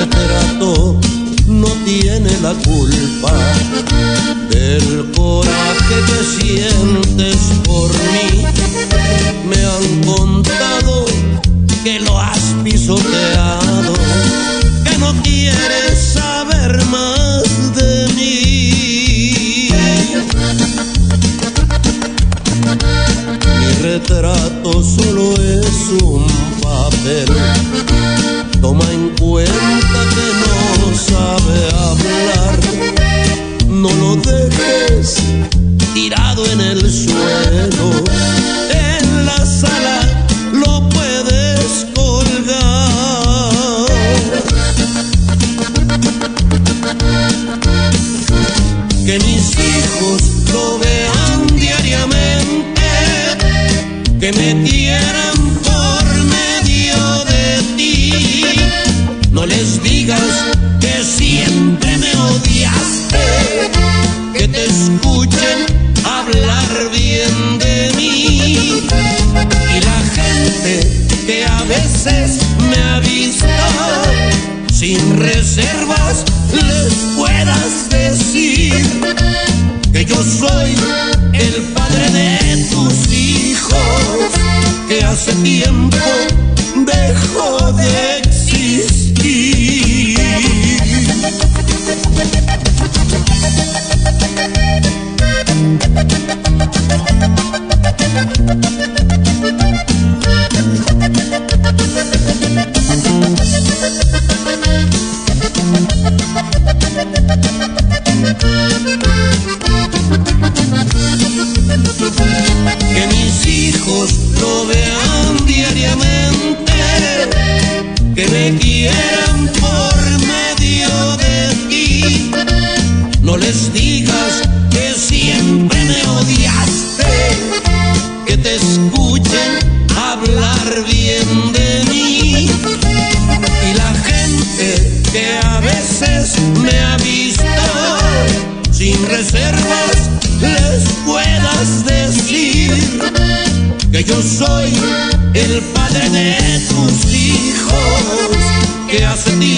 retrato no tiene la culpa del coraje que sientes por mí. Me han contado que lo has pisoteado, que no quieres saber más de mí. Mi retrato solo es un papel, toma en cuenta que no sabe hablar. No lo dejes tirado en el suelo, en la sala lo puedes colgar. Que mis hijos lo vean diariamente, que me quieran por medio de ti. No les digas que siempre me odiaste, que te escuchen hablar bien de mí. Y la gente que a veces me ha visto, sin reservas les puedas decir que yo soy el padre de tus hijos, que hace tiempo dejó de existir. Que mis hijos lo vean diariamente, que me quieran por medio de ti. No les digas que siempre me odiaste, que te escuchen hablar bien de mí. Y la gente que a veces me ha visto, sin reservas les puedas decir que yo soy el padre de tus hijos, que hace tiempo